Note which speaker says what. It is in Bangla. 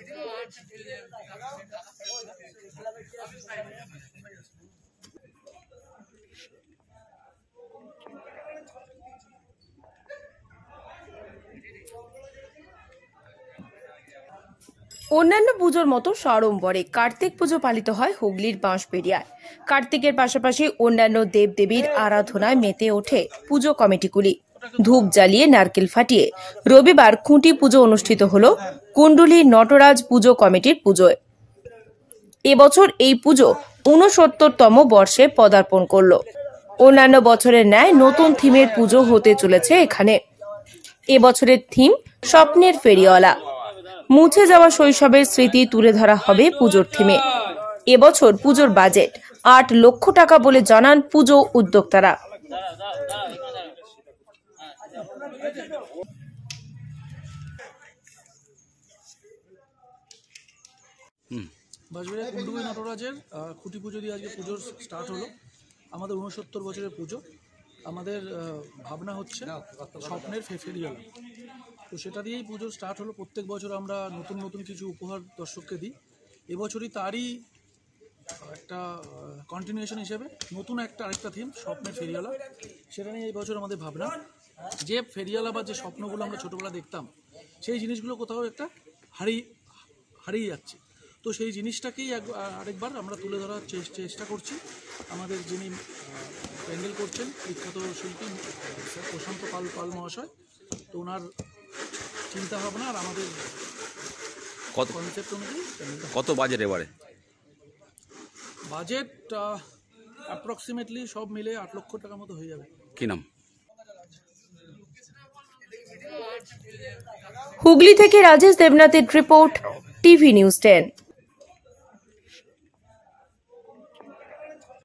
Speaker 1: অন্যান্য পুজোর মতো সাড়ম্বরে কার্তিক পুজো পালিত হয় হুগলির বাঁশবেড়িয়ায়। কার্তিকের পাশাপাশি অন্যান্য দেবদেবীর আরাধনায় মেতে ওঠে পুজো কমিটিগুলি। ধূপ জ্বালিয়ে নারকেল ফাটিয়ে রবিবার খুঁটি পুজো অনুষ্ঠিত হল কুণ্ডলী নটরাজ পুজো কমিটির পুজোয়। এবছর এই পুজো ৬৯তম বর্ষে পদার্পণ করল। অন্যান্য বছরের ন্যায় নতুন থিমের পুজো হতে চলেছে এখানে। এবছরের থিম স্বপ্নের ফেরিওয়ালা। মুছে যাওয়া শৈশবের স্মৃতি তুলে ধরা হবে পুজোর থিমে। এবছর পুজোর বাজেট ৮ লক্ষ টাকা বলে জানান পুজো উদ্যোক্তারা।
Speaker 2: বাঁশবেড়িয়া কুণ্ডলী নটরাজের খুঁটি পুজো দিয়ে আজকে পুজোর স্টার্ট হলো। আমাদের ৬৯ বছরের পুজো। আমাদের ভাবনা হচ্ছে স্বপ্নের ফেরিওয়ালা। তো সেটা দিয়েই পুজোর স্টার্ট হলো। প্রত্যেক বছর আমরা নতুন নতুন কিছু উপহার দর্শককে দিই। এবছরই তারই একটা কন্টিনিউশন হিসেবে নতুন আরেকটা থিম স্বপ্নের ফেরিওয়ালা। সেটা নিয়ে এই বছর আমাদের ভাবনা যে ফেরিওয়ালা বা যে স্বপ্নগুলো আমরা ছোটোবেলা দেখতাম সেই জিনিসগুলো কোথাও একটা হারিয়ে যাচ্ছে। তো সেই জিনিসটাকেই আরেকবার আমরা তুলে ধরার চেষ্টা করছি। আমাদের যিনি প্যান্ডেল করছেন বিখ্যাত শিল্পী প্রশান্ত পাল মহাশয়, তো ওনার চিন্তা ভাবনা আর আমাদের কনসেপ্ট অনুযায়ী।
Speaker 3: কত বাজেট এবারে?
Speaker 2: বাজেট অ্যাপ্রক্সিমেটলি সব মিলে ৮ লক্ষ টাকা মতো হয়ে যাবে।
Speaker 3: কি নাম?
Speaker 1: হুগলি থেকে রাজেশ দেবনাথের রিপোর্ট, টিভি নিউজ 10।